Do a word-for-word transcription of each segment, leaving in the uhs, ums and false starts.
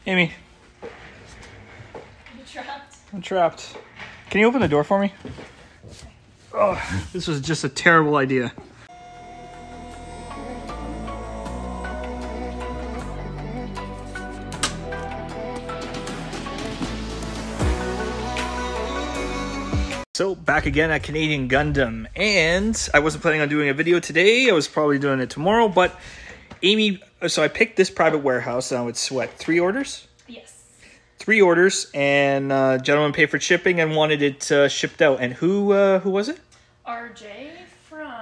Amy. You trapped? I'm trapped. Can you open the door for me? Oh, this was just a terrible idea. So back again at Canadian Gundam, and I wasn't planning on doing a video today. I was probably doing it tomorrow, but Amy, so I picked this private warehouse. Now it's what, three orders? Yes. Three orders, and uh, gentleman paid for shipping and wanted it uh, shipped out. And who uh, who was it? R J from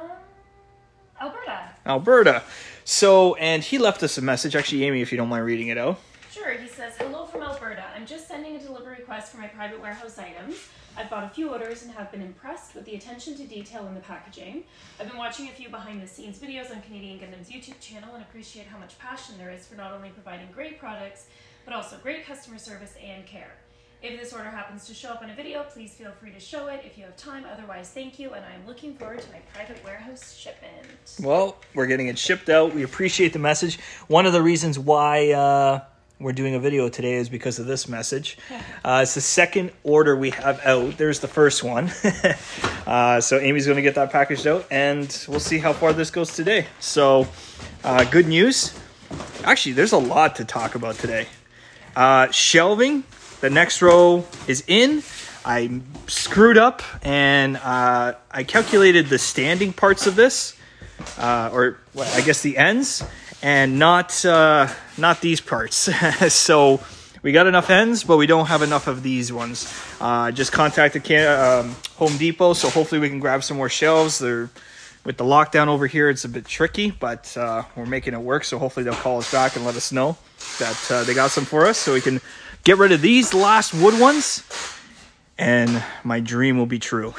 Alberta. Alberta. So, and he left us a message. Actually, Amy, if you don't mind reading it out. Sure. He says, "Hello from Alberta. I'm just sending a delivery request for my private warehouse items. I've bought a few orders and have been impressed with the attention to detail in the packaging. I've been watching a few behind the scenes videos on Canadian Gundam's YouTube channel and appreciate how much passion there is for not only providing great products, but also great customer service and care. If this order happens to show up in a video, please feel free to show it if you have time. Otherwise, thank you, and I'm looking forward to my private warehouse shipment." Well, we're getting it shipped out. We appreciate the message. One of the reasons why uh, we're doing a video today is because of this message. Uh, it's the second order we have out. There's the first one. uh, so Amy's going to get that packaged out, and we'll see how far this goes today. So uh, good news. Actually, there's a lot to talk about today. Uh, shelving. The next row is in. I screwed up, and uh, I calculated the standing parts of this, uh, or well, I guess the ends, and not uh, not these parts. So we got enough ends, but we don't have enough of these ones. Uh, just contacted Can um, Home Depot, so hopefully we can grab some more shelves. They're with the lockdown over here, it's a bit tricky, but uh, we're making it work. So hopefully they'll call us back and let us know that uh, they got some for us, so we can get rid of these last wood ones, and my dream will be true.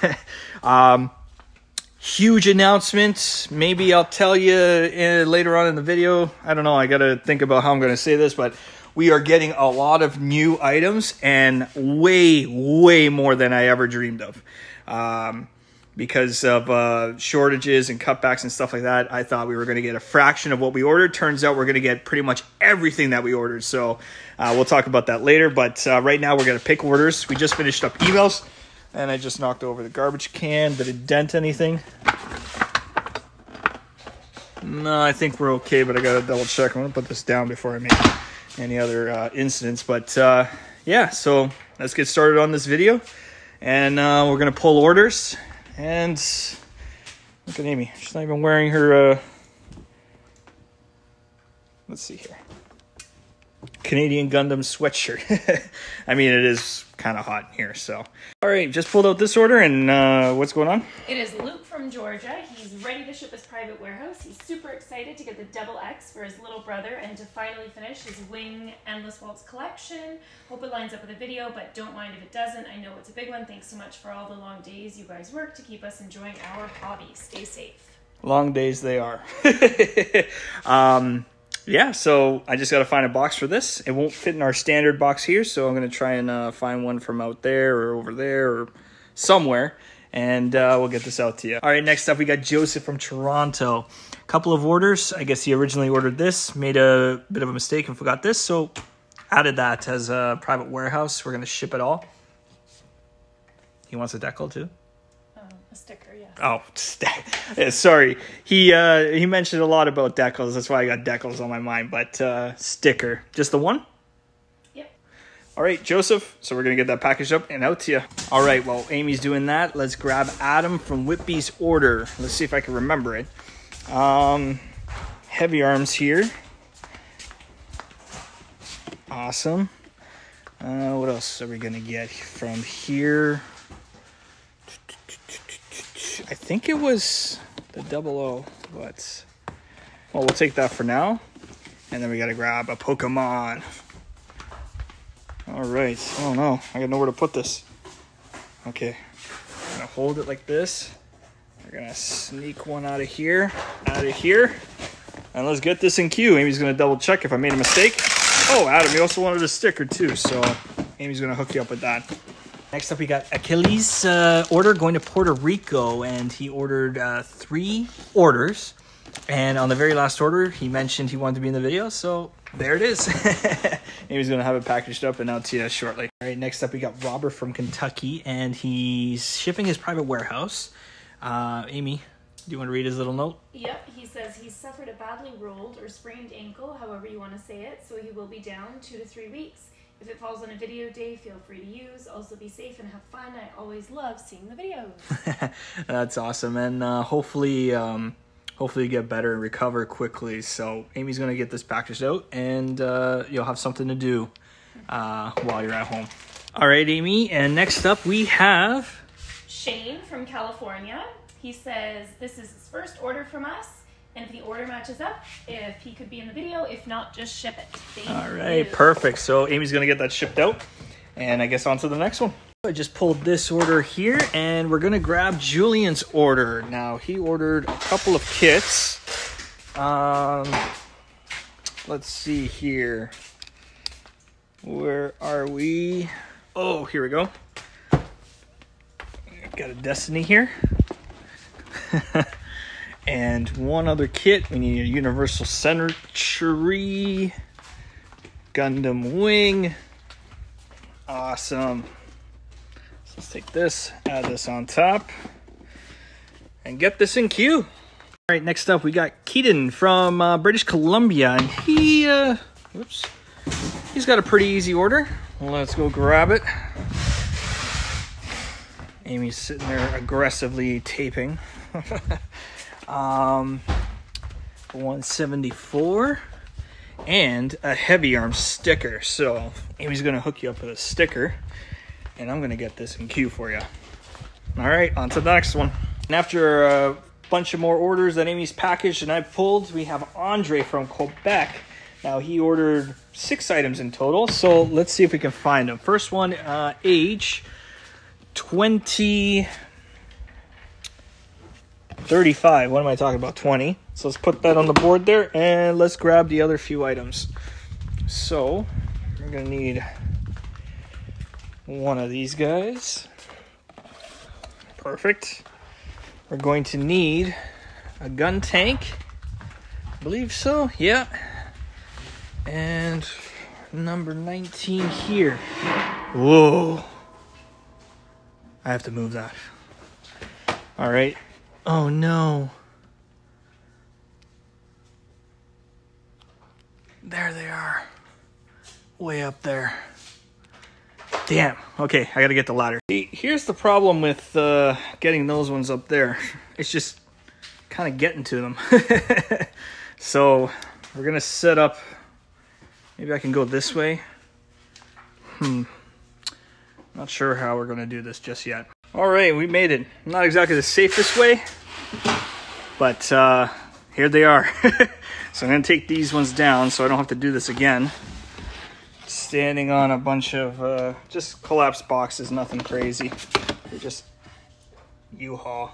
um, huge announcement. Maybe I'll tell you in, later on in the video. I don't know. I got to think about how I'm going to say this, but we are getting a lot of new items, and way, way more than I ever dreamed of. Um, because of uh, shortages and cutbacks and stuff like that, I thought we were going to get a fraction of what we ordered. Turns out we're going to get pretty much everything that we ordered. So uh, we'll talk about that later. But uh, right now we're going to pick orders. We just finished up emails, and I just knocked over the garbage can. Did it dent anything? No, I think we're okay, but I got to double check. I'm going to put this down before I make any other uh, incidents. But uh, yeah, so let's get started on this video. And uh, we're going to pull orders. And look at Amy. She's not even wearing her, uh, let's see here, Canadian Gundam sweatshirt. I mean, it is kind of hot in here, so. All right, just pulled out this order, and uh, what's going on? It is Luke from Georgia. He's ready to ship his private warehouse. He's super excited to get the Double X for his little brother and to finally finish his Wing Endless Waltz collection. Hope it lines up with the video, but don't mind if it doesn't. I know it's a big one. Thanks so much for all the long days you guys work to keep us enjoying our hobby. Stay safe. Long days they are. um, yeah, so I just got to find a box for this. It won't fit in our standard box here, so I'm going to try and uh, find one from out there or over there or somewhere, and uh, we'll get this out to you. All right, next up we got Joseph from Toronto. Couple of orders. I guess he originally ordered this, made a bit of a mistake and forgot this, so added that as a private warehouse. We're going to ship it all. He wants a decal too? Oh, a sticker, yeah. Oh, yeah, sorry. He uh, he mentioned a lot about decals. That's why I got decals on my mind. But uh, sticker. Just the one? Yep. All right, Joseph. So we're going to get that packaged up and out to you. All right, while Amy's doing that, let's grab Adam from Whitby's order. Let's see if I can remember it. Um, heavy arms here. Awesome. Uh, what else are we going to get from here? I think it was the double O, but well, we'll take that for now. And then we got to grab a Pokemon. All right. Oh no, I got nowhere to put this. Okay. I'm going to hold it like this. We're going to sneak one out of here, out of here. And let's get this in queue. Amy's going to double check if I made a mistake. Oh, Adam, you also wanted a sticker too, so Amy's going to hook you up with that. Next up, we got Achilles' uh, order going to Puerto Rico, and he ordered uh, three orders. And on the very last order, he mentioned he wanted to be in the video, so there it is. He was going to have it packaged up and out to you shortly. All right, next up we got Robert from Kentucky, and he's shipping his private warehouse. Uh, Amy, do you want to read his little note? Yep, he says he's suffered a badly rolled or sprained ankle, however you want to say it, so he will be down two to three weeks. If it falls on a video day, feel free to use. Also be safe and have fun. I always love seeing the videos. That's awesome, and uh, hopefully... Um, Hopefully you get better and recover quickly. So Amy's going to get this packaged out, and uh, you'll have something to do uh, while you're at home. All right, Amy. And next up we have... Shane from California. He says this is his first order from us. And if the order matches up, if he could be in the video. If not, just ship it. Thank All right, you. Perfect. So Amy's going to get that shipped out. And I guess on to the next one. I just pulled this order here, and we're gonna grab Julian's order. Now, he ordered a couple of kits. Um, let's see here. Where are we? Oh, here we go. Got a Destiny here. And one other kit. We need a Universal Century, Gundam Wing. Awesome. Let's take this, add this on top, and get this in queue. All right, next up we got Keaton from uh, British Columbia, and he, uh, whoops, he's got a pretty easy order. Let's go grab it. Amy's sitting there aggressively taping. um, one seventy-four, and a heavy arm sticker. So Amy's gonna hook you up with a sticker. And I'm going to get this in queue for you. All right, on to the next one. And after a bunch of more orders that Amy's packaged and I pulled, we have Andre from Quebec. Now, he ordered six items in total, so let's see if we can find them. First one, uh, age twenty thirty-five. What am I talking about? twenty. So let's put that on the board there, and let's grab the other few items. So we're going to need... one of these guys. Perfect. We're going to need a gun tank. I believe so. Yeah. And number nineteen here. Whoa. I have to move that. All right. Oh no. There they are. Way up there. Damn. Okay, I gotta get the ladder. Here's the problem with uh, getting those ones up there. It's just kind of getting to them. So we're gonna set up. Maybe I can go this way. Hmm. Not sure how we're gonna do this just yet. All right, we made it. Not exactly the safest way, but uh, here they are. So I'm gonna take these ones down so I don't have to do this again. Standing on a bunch of uh, just collapsed boxes, nothing crazy. They're just U-Haul.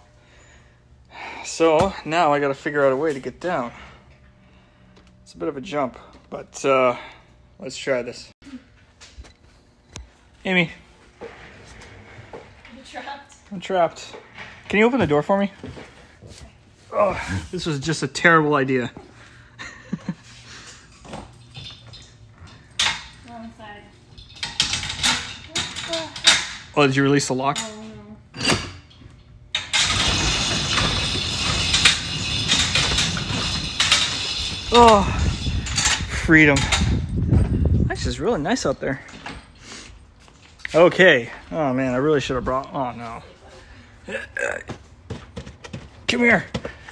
So now I gotta figure out a way to get down. It's a bit of a jump, but uh, let's try this. Amy. You trapped? I'm trapped. Can you open the door for me? Oh, this was just a terrible idea. Oh, did you release the lock? Oh, no. Oh, freedom. This is really nice out there. Okay. Oh, man, I really should have brought... Oh, no. Come here.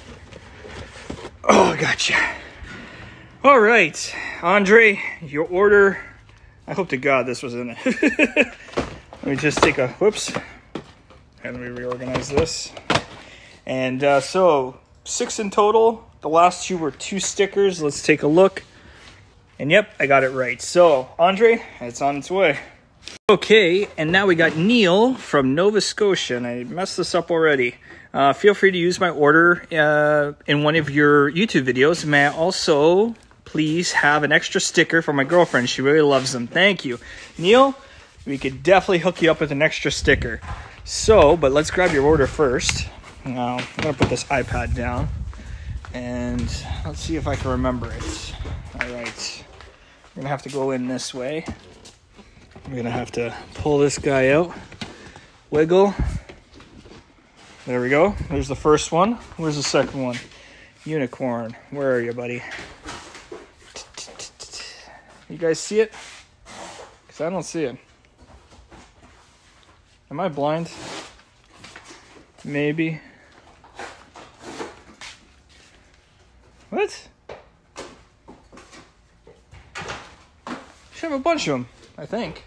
Oh, gotcha. All right. Andre, your order. I hope to God this was in it. Let me just take a, whoops, and let me reorganize this. And uh, so, six in total. The last two were two stickers. Let's take a look. And yep, I got it right. So, Andre, it's on its way. Okay, and now we got Neil from Nova Scotia, and I messed this up already. Uh, feel free to use my order uh, in one of your YouTube videos. May I also please have an extra sticker for my girlfriend? She really loves them. Thank you. Neil, we could definitely hook you up with an extra sticker. So, but let's grab your order first. Now, I'm going to put this iPad down. And let's see if I can remember it. All right. We're going to have to go in this way. We're going to have to pull this guy out. Wiggle. There we go. There's the first one. Where's the second one? Unicorn. Where are you, buddy? You guys see it? Because I don't see it. Am I blind? Maybe. What? Should have a bunch of them, I think.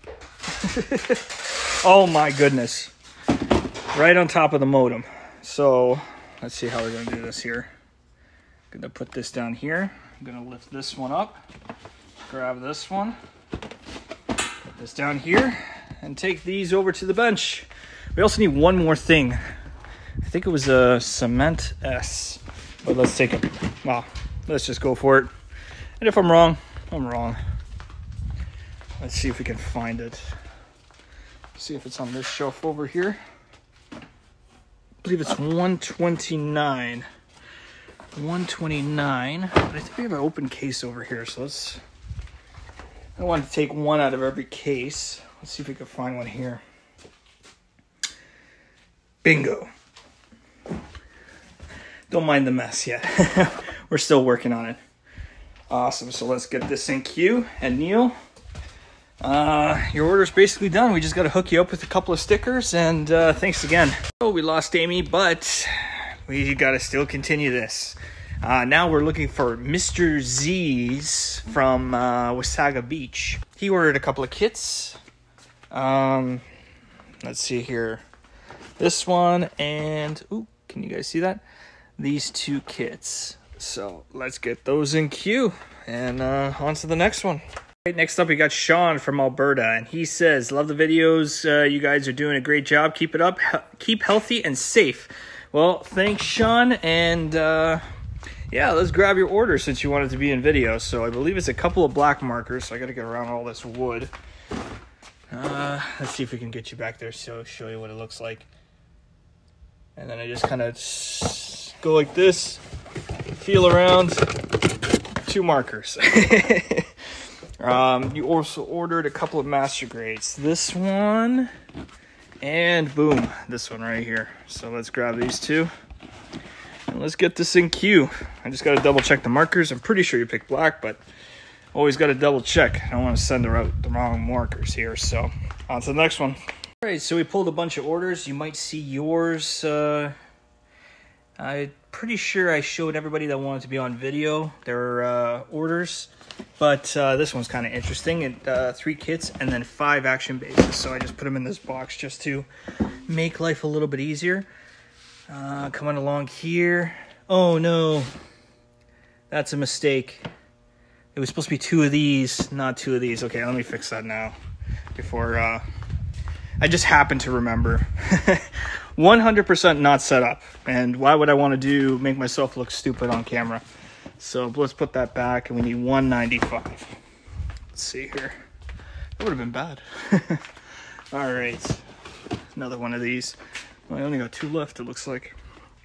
Oh my goodness. Right on top of the modem. So, let's see how we're going to do this here. I'm going to put this down here. I'm going to lift this one up. Grab this one. Put this down here. And take these over to the bench. We also need one more thing. I think it was a Cement S. But let's take it. Well, let's just go for it. And if I'm wrong, I'm wrong. Let's see if we can find it. See if it's on this shelf over here. I believe it's one twenty-nine. one twenty-nine. But I think we have an open case over here. So let's... I want to take one out of every case. Let's see if we can find one here. Bingo. Don't mind the mess yet. We're still working on it. Awesome. So let's get this in queue. And Neil, uh, your order's basically done. We just got to hook you up with a couple of stickers. And uh, thanks again. Oh, we lost Amy, but we got to still continue this. Uh, now we're looking for Mister Z's from uh, Wasaga Beach. He ordered a couple of kits. Um, let's see here. This one and, ooh, can you guys see that? These two kits. So let's get those in queue and uh, on to the next one. Right, next up, we got Sean from Alberta, and he says, love the videos. Uh, you guys are doing a great job. Keep it up. He keep healthy and safe. Well, thanks, Sean. And uh, yeah, let's grab your order since you wanted to be in video. So I believe it's a couple of black markers. So I got to get around all this wood. Uh, let's see if we can get you back there so show you what it looks like. And then I just kind of go like this, feel around, two markers. um, you also ordered a couple of master grades. This one, and boom, this one right here. So let's grab these two, and let's get this in queue. I just got to double check the markers. I'm pretty sure you picked black, but always got to double check. I don't want to send out the wrong markers here. So on to the next one. All right, so we pulled a bunch of orders. You might see yours. Uh, I'm pretty sure I showed everybody that wanted to be on video their uh, orders, but uh, this one's kind of interesting. It, uh, three kits and then five action bases. So I just put them in this box just to make life a little bit easier. Uh, coming along here. Oh no, that's a mistake. It was supposed to be two of these, not two of these. Okay, let me fix that now before uh, I just happened to remember. one hundred percent not set up. And why would I want to do make myself look stupid on camera? So let's put that back, and we need one ninety-five. Let's see here. That would have been bad. All right. Another one of these. Well, I only got two left, it looks like.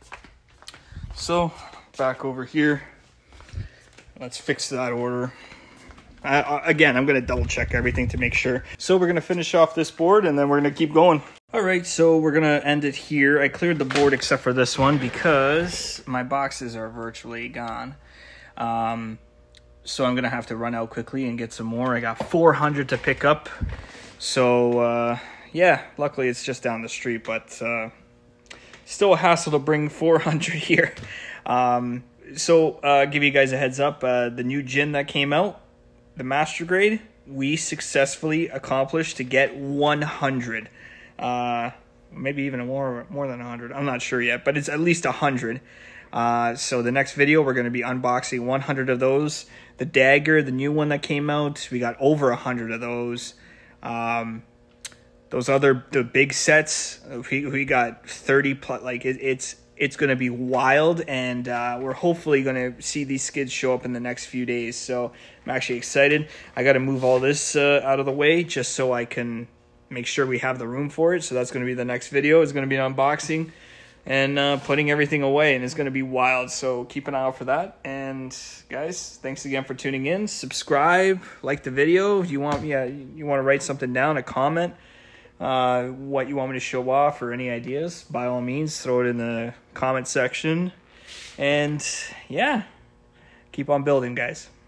So back over here. Let's fix that order. Uh, again, I'm going to double check everything to make sure. So we're going to finish off this board and then we're going to keep going. All right, so we're going to end it here. I cleared the board except for this one because my boxes are virtually gone. Um, so I'm going to have to run out quickly and get some more. I got four hundred to pick up. So uh, yeah, luckily it's just down the street, but uh, still a hassle to bring four hundred here. Um, so uh, give you guys a heads up, uh, the new gin that came out, the master grade, we successfully accomplished to get one hundred. Uh, maybe even more, more than one hundred. I'm not sure yet, but it's at least one hundred. Uh, so the next video, we're going to be unboxing one hundred of those. The dagger, the new one that came out, we got over one hundred of those. Um, those other, the big sets, we, we got thirty plus, like it, it's, it's going to be wild, and uh, we're hopefully going to see these skids show up in the next few days. So I'm actually excited. I got to move all this uh, out of the way just so I can make sure we have the room for it. So that's going to be the next video. It's going to be an unboxing, and uh, putting everything away, and it's going to be wild. So keep an eye out for that. And guys, thanks again for tuning in. Subscribe, like the video. If you want, yeah, you want to write something down, a comment, uh, what you want me to show off or any ideas, by all means, throw it in the comment section. And yeah, keep on building, guys.